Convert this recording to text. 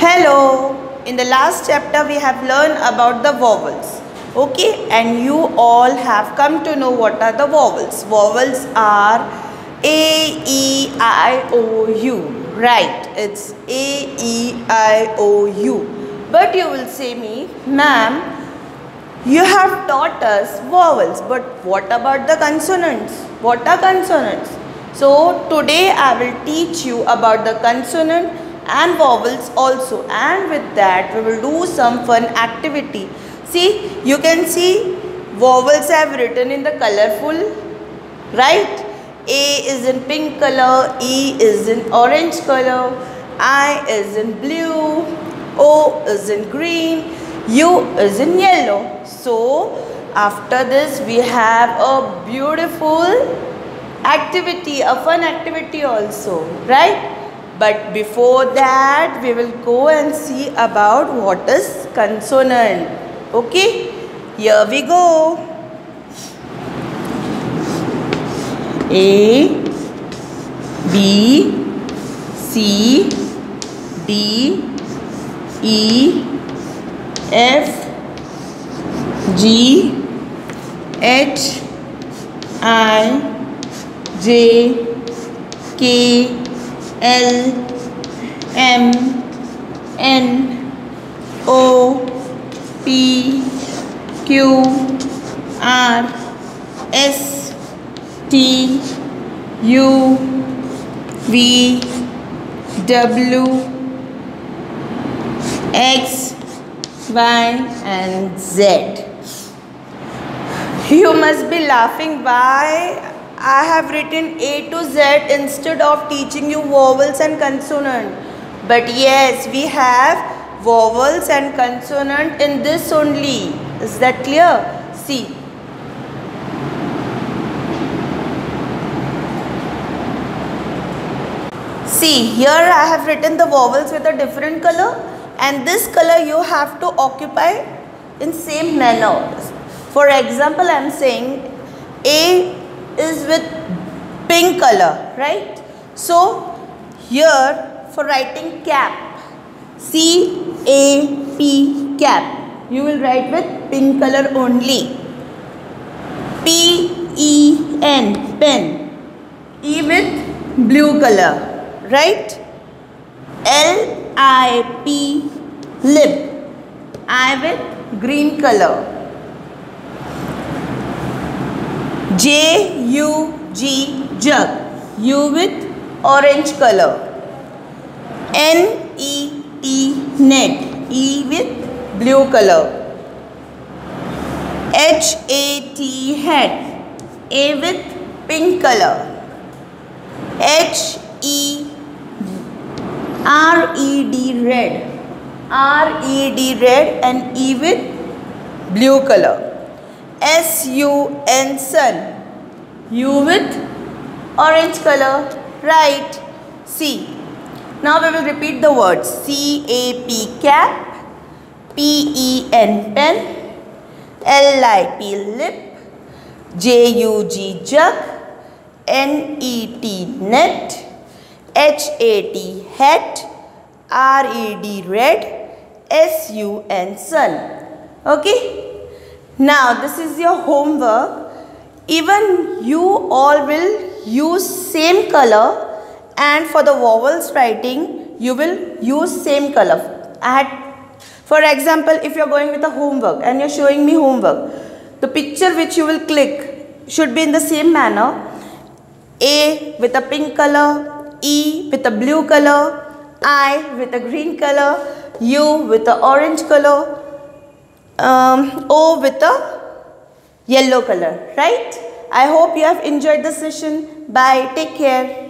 Hello, in the last chapter we have learned about the vowels. Okay, and you all have come to know what are the vowels. Vowels are A, E, I, O, U. Right, it's A, E, I, O, U. But you will say me, ma'am, you have taught us vowels, but what about the consonants? What are consonants? So today I will teach you about the consonant and vowels also, and with that we will do some fun activity. See, you can see vowels I have written in the colorful, right? A is in pink color, E is in orange color, I is in blue, O is in green, U is in yellow. So after this we have a beautiful activity, a fun activity also, right? But before that we will go and see about what is consonant. Okay, here we go. A, B, C, D, E, F, G, H, I, J, K, L, M, N, O, P, Q, R, S, T, U, V, W, X, Y and Z. You must be laughing why I have written A to Z instead of teaching you vowels and consonant. But yes, we have vowels and consonant in this only. Is that clear? See. See, here I have written the vowels with a different color, and this color you have to occupy in same manner. For example, I am saying A is with pink color, right? So here for writing cap, C-A-P, cap, you will write with pink color only. P-E-N, pen, E with blue color, right? L-I-P, lip, I with green color. J-U-G, jug, U with orange color. N-E-T, net, E with blue color. H-A-T, hat, A with pink color. H-E-R-E-D, red, R-E-D, red and E with blue color. S-U-N, sun, U with orange color, right? C. Now we will repeat the words. C-A-P, cap, P-E-N, pen, L-I-P, lip, J-U-G, jug, N-E-T, net, H-A-T, hat, R-E-D, red, S-U-N, sun. Okay? Now this is your homework. Even you all will use same color, and for the vowels writing you will use same color. For example, if you are going with a homework and you are showing me homework, the picture which you will click should be in the same manner. A with a pink color, E with a blue color, I with a green color, U with a orange color, O with a yellow color, right? I hope you have enjoyed the session. Bye. Take care.